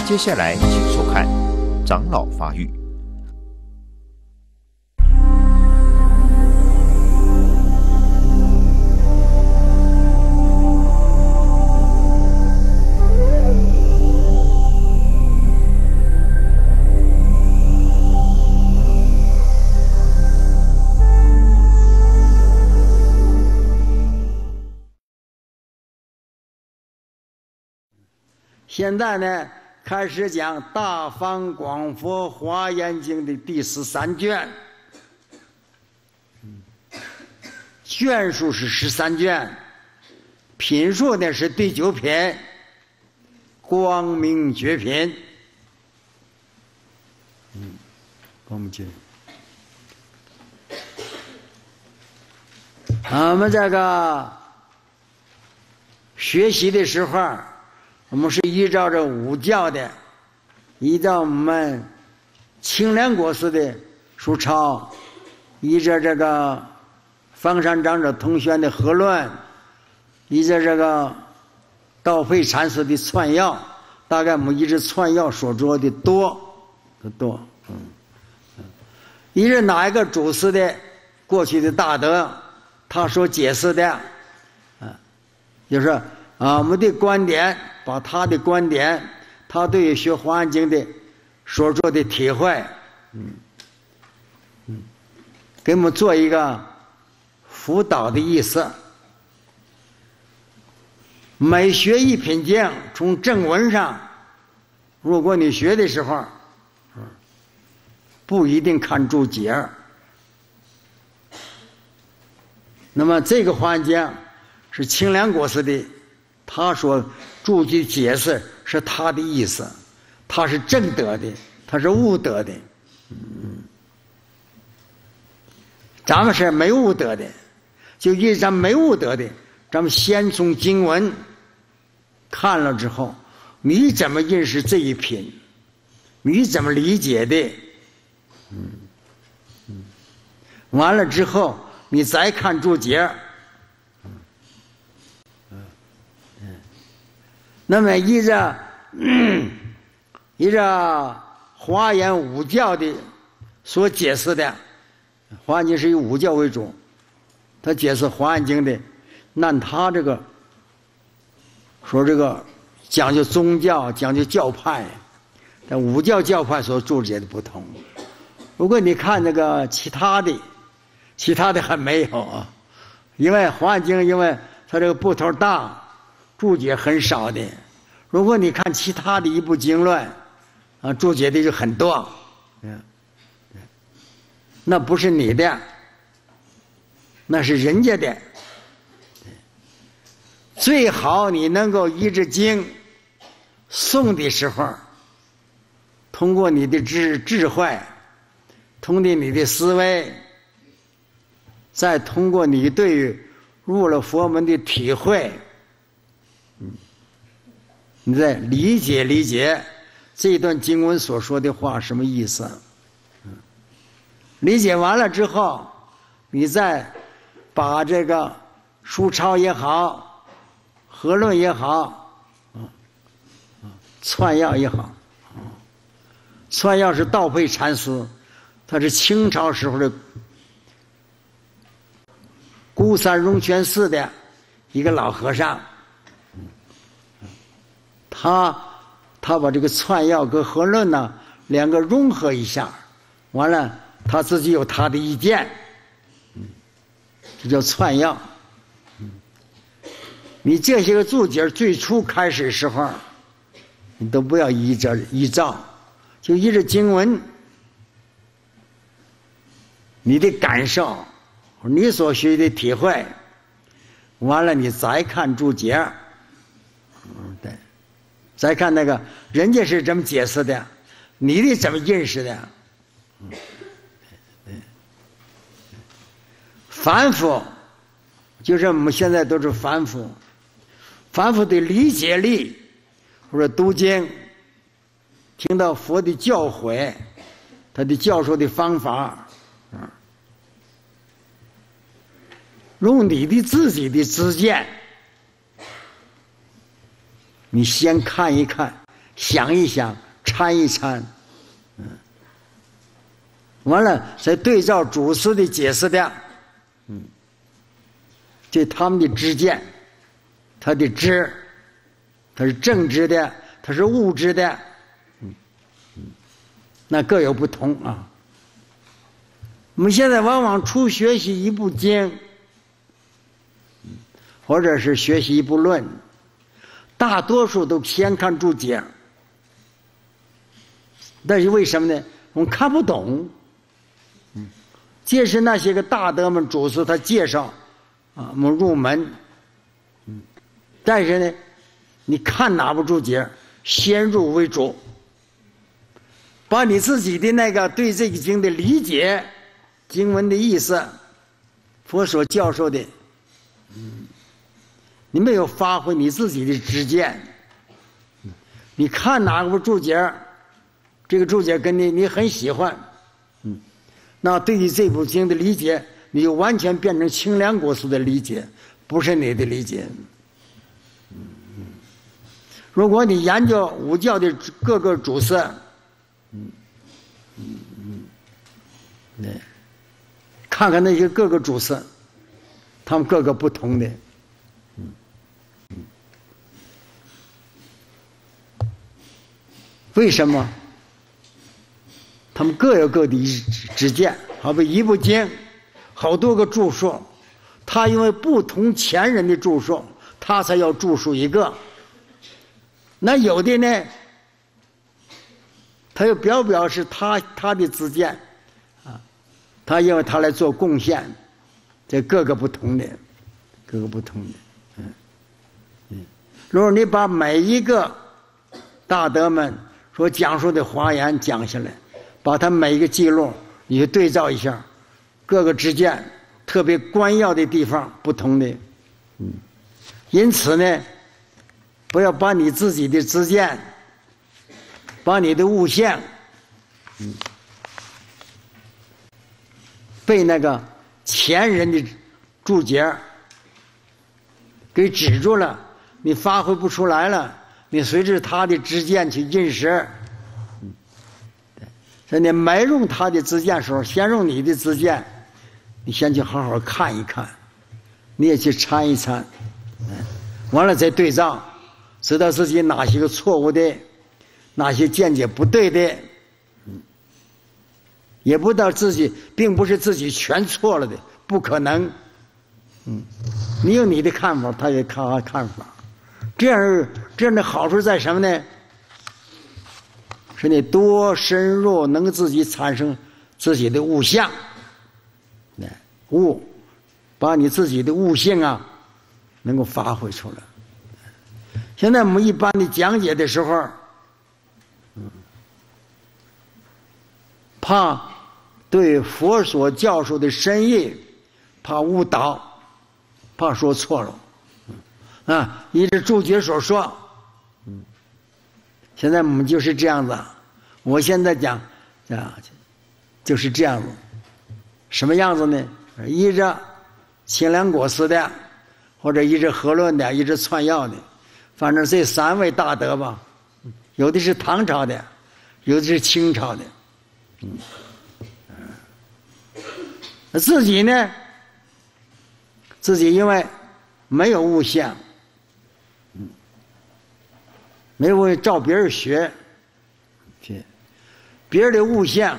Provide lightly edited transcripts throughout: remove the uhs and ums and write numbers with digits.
接下来请收看《长老发育》。 现在呢，开始讲《大方广佛华严经》的第13卷，卷数是13卷，品数呢是第9品，光明觉品。光明觉。我们这个学习的时候，我们是依照着五教的，依照我们清凉国师的书抄，依照这个方山长者同宣的合论，依照这个道废禅师的串要，大概我们依着串要所说的多，依着哪一个祖师的过去的大德，他所解释的，就是我们的观点，把他的观点，他对学《华严经》的所做的体会，给我们做一个辅导的意思。每学一品经，从正文上，如果你学的时候，不一定看注解。那么这个《华严经》是清凉国师的。他所注记解释是他的意思，他是正德的，他是悟德的，咱们是没悟德的，就因为咱没悟德的，咱们先从经文看了之后，你怎么认识这一品，你怎么理解的，完了之后你再看注解。那么依着华严五教的所解释的，华严经是以五教为主，他解释华严经的，按他这个说这个讲究宗教，讲究教派，但五教教派所注解的不同。如果你看那个其他的还没有啊，因为华严经因为它这个部头大，注解很少的。如果你看其他的一部经论，注解的就很多，那不是你的，那是人家的。最好你能够依着经诵的时候，通过你的智慧，通过你的思维，再通过你对入了佛门的体会，你再理解这段经文所说的话什么意思。理解完了之后，你再把这个书抄也好，合论也好，串要也好，串要是道废禅师，他是清朝时候的孤山荣泉寺的一个老和尚，他把这个串要跟合论呢两个融合一下，完了他自己有他的意见，这叫串要。你这些个注解最初开始时候，你都不要依照，就依着经文，你的感受，你所学的体会，完了你再看注解，对，再看那个人家是怎么解释的，你的怎么认识的，凡夫就是我们现在都是凡夫的理解力，或者读经听到佛的教诲，他的教授的方法，用你的自己的知见，你先看一看， 想一想，参一参，完了再对照祖师的解释的，对他们的知见，他的知，他是正知的，他是物知的，那各有不同啊。我们现在往往初学习一部经，或者是学习一部论，大多数都先看注解，但是为什么呢？我们看不懂。即使那些个大德们祖师他介绍啊，我们入门，但是呢，你看哪部注解，先入为主，把你自己的那个对这个经的理解，经文的意思，佛所教授的，你没有发挥你自己的知见，你看哪部注解，这个注解跟你很喜欢，那对于这部经的理解，你就完全变成清凉国师的理解，不是你的理解。如果你研究五教的各个祖师，看看那些各个祖师，他们各个不同的，为什么？他们各有各的知见，好比一部经，好多个注述，他因为不同前人的注述，他才要注述一个。那有的呢，他又表示他的知见，啊，他因为他来做贡献，这各个不同的，各个不同的，如果你把每一个大德们所讲述的华严讲下来，把它每一个记录你去对照一下，各个知见特别关要的地方不同的，因此呢，不要把你自己的知见，把你的悟性，被那个前人的注解给止住了，你发挥不出来了，你随着他的知见去认识。所以你没用他的知见的时候，先用你的知见，你先去好好看一看，你也去参一参，完了再对照，知道自己哪些个错误的，哪些见解不对的，也不知道自己并不是自己全错了的，不可能。你有你的看法，他也看看法，这样的好处在什么呢？是你多深入，能自己产生自己的悟相，悟，把你自己的悟性啊，能够发挥出来。现在我们一般的讲解的时候，怕对佛所教授的深意，怕误导，怕说错了，啊，依着注解所说，现在我们就是这样子。我现在讲，就是这样子。什么样子呢？依着清凉果师的，或者依着和论的，依着串药的，反正这三位大德吧，有的是唐朝的，有的是清朝的，自己呢，自己因为没有悟相，没有照别人学，别人的悟相，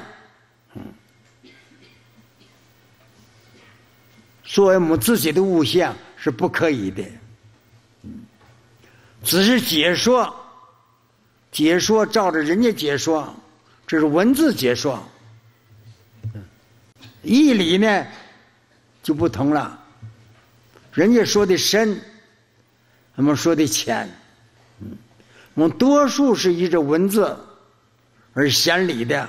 作为我们自己的悟相是不可以的，只是解说照着人家解说，这是文字解说，义理呢就不同了，人家说的深，我们说的浅，我们多数是依着文字而显理的，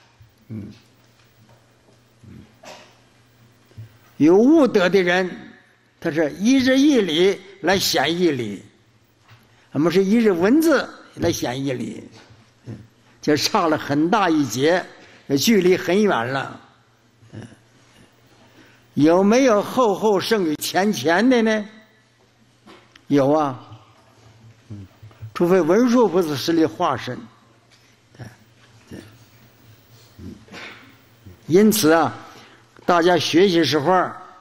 有悟德的人，他是依着义理来显义理，我们是依着文字来显义理，就差了很大一截，距离很远了。有没有后胜于前的呢？有啊。 除非文殊菩萨实力化身。因此啊，大家学习时候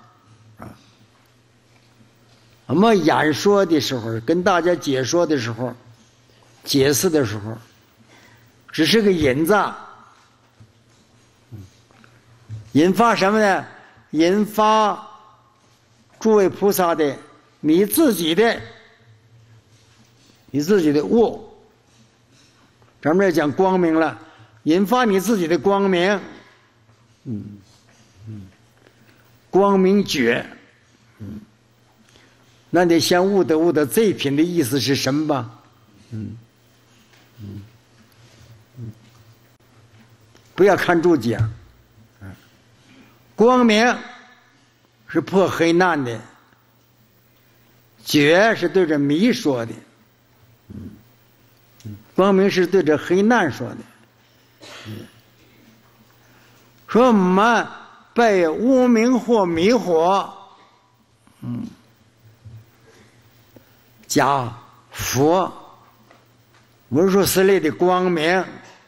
我们演说的时候，跟大家解说的时候，解释的时候，只是个引子，引发什么呢？引发诸位菩萨的你自己的悟。咱们这讲光明了，引发你自己的光明，光明觉，那得先悟得这品的意思是什么吧？不要看注解，光明是破黑暗的，觉是对着迷说的，光明是对着黑暗说的。说我们被污名惑迷惑，假佛文殊师利的光明，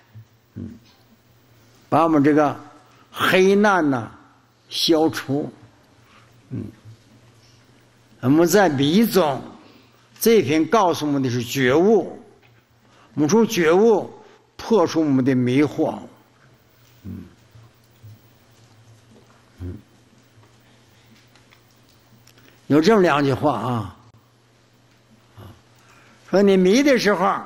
把我们这个黑暗消除。我们在迷中，这篇告诉我们的是觉悟，我们从觉悟破除我们的迷惑。有这么两句话啊，说你迷的时候，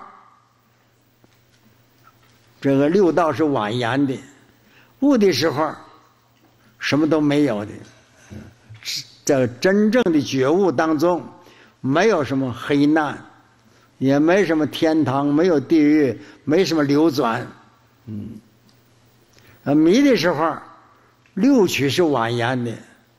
这个六道是蜿蜒的；悟的时候，什么都没有的。在真正的觉悟当中，没有什么黑暗，也没什么天堂，没有地狱，没什么流转。迷的时候，六趣是蜿蜒的。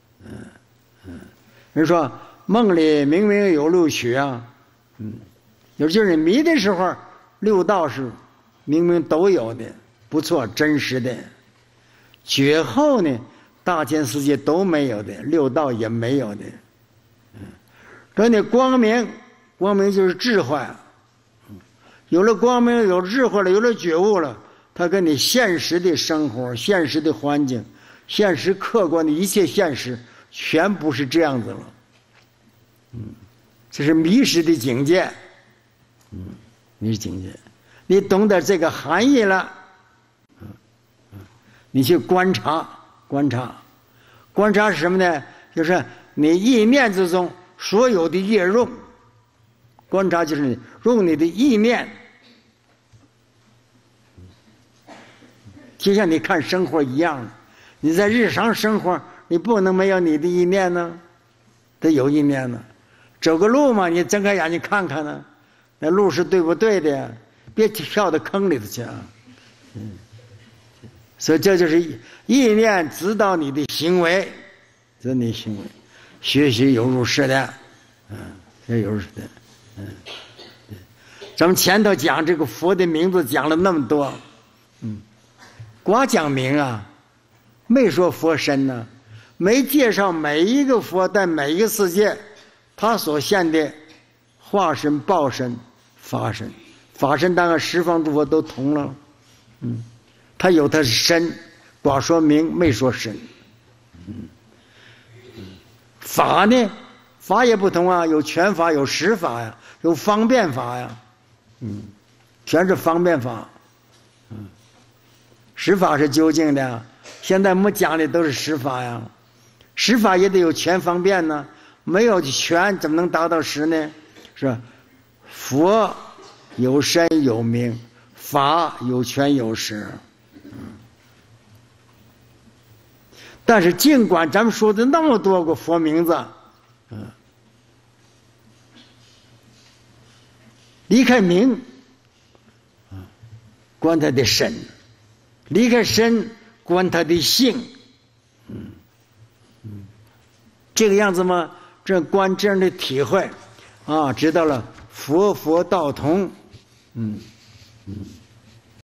人说梦里明明有六趣啊，就是迷的时候，六道是明明都有的，不错，真实的。觉后呢，大千世界都没有的，六道也没有的。说你光明，光明就是智慧，有了光明，有智慧了，有了觉悟了，它跟你现实的生活、现实的环境、现实客观的一切现实，全不是这样子了。这是迷失的境界。迷失境界，你懂得这个含义了，你去观察，观察是什么呢？就是你意念之中所有的业用，观察就是你用你的意念，就像你看生活一样，你在日常生活，你不能没有你的意念呢，得有意念呢。走个路嘛，你睁开眼睛看看呢，那路是对不对的呀？别跳到坑里头去啊！所以这就是意念指导你的行为，指导你行为，学习有如是的，有如是的，咱们前头讲这个佛的名字讲了那么多，光讲名啊，没说佛身呢，没介绍每一个佛在每一个世界他所现的化身、报身、法身。法身当然十方诸佛都同了，他有他是身，光说名没说身。法呢，法也不同啊，有权法，有实法呀，有方便法呀，全是方便法。实法是究竟的，现在我们讲的都是实法呀，实法也得有权方便呢，没有权怎么能达到实呢？是吧？佛有身有名，法有权有实。但是尽管咱们说的那么多个佛名字，离开名，观他的身；离开身，观他的性。这个样子吗？这观这样的体会，知道了佛道同。